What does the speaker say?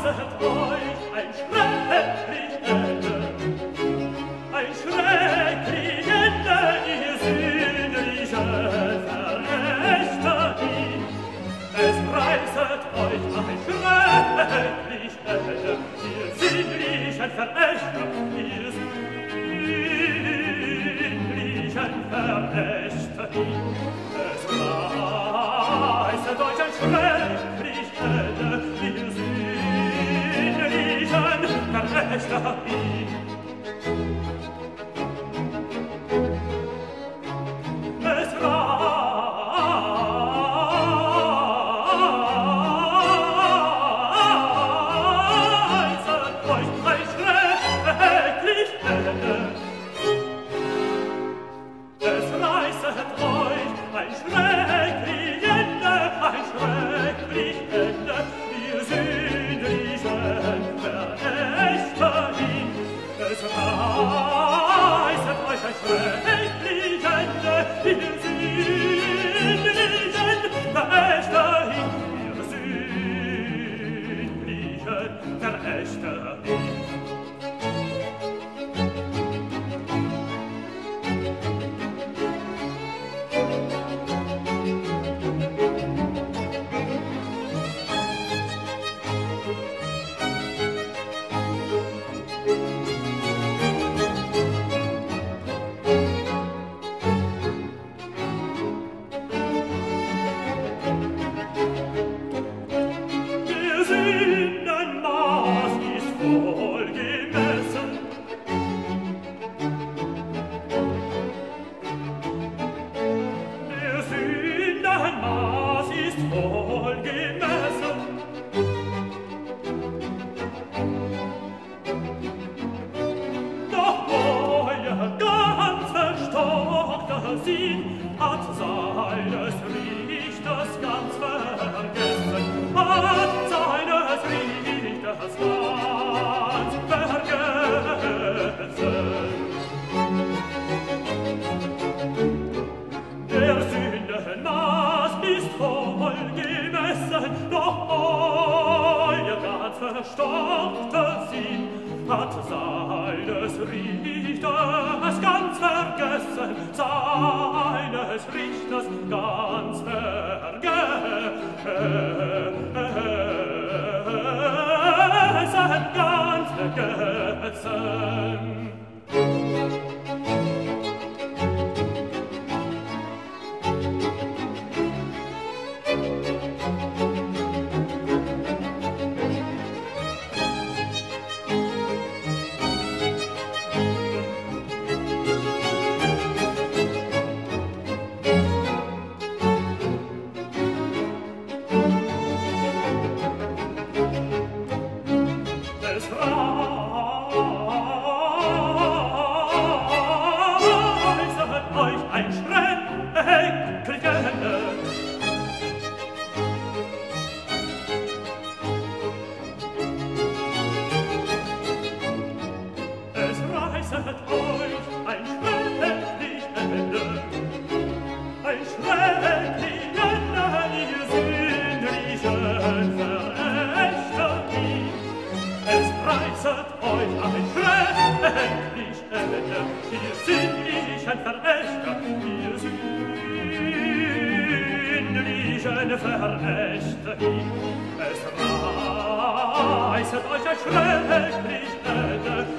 reißet euch ein schrecklich Ende, ein schrecklich Ende, ihr sündliche Verächter ihn. Es reißet euch ein schrecklich Ende, ihr sündlichen Verächter, ihr sündlichen Verächter ihn. Es reißet euch ein schrecklich Ende, ihr sündlichen Verächter ihn. Es reißet euch ein schrecklich Ende. Es reißet euch ein schrecklich Ende, ein schrecklich Ende, ihr sündlichen Verächter ihn. Es reißet euch ein schrecklich Ende, ihr sündlichen Verächter ihn, ihr sündlichen Verächter ihn. Es reißet euch ein schrecklich Ende,